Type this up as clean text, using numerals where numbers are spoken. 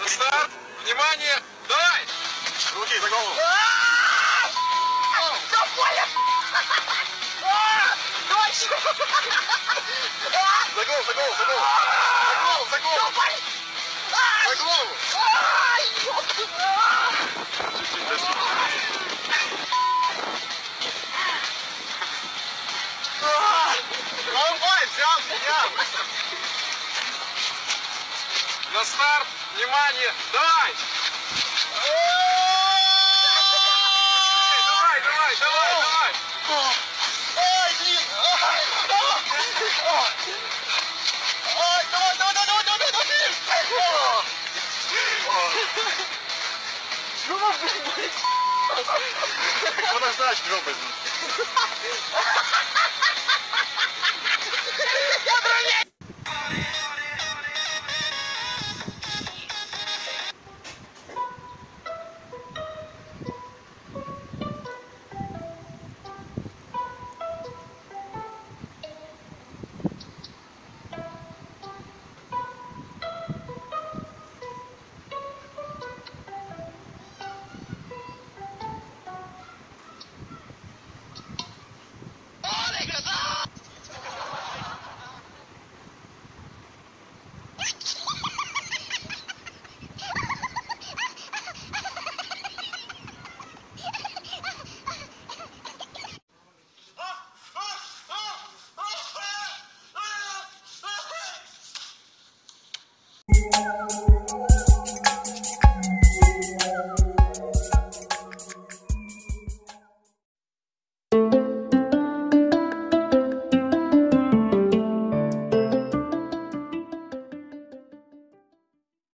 На старт! Внимание! Давай! Руки за голову! Да понял! Дальше! За голову, за голову, за голову! За голову, за голову! За голову! Чуть-чуть дожди. Давай, взял меня! На старт! Внимание! Давай! Давай, давай, давай, давай! Ай, блин! Ай, давай, давай, давай, давай, давай, давай! Что может быть? Подождать, жопой. Я броней!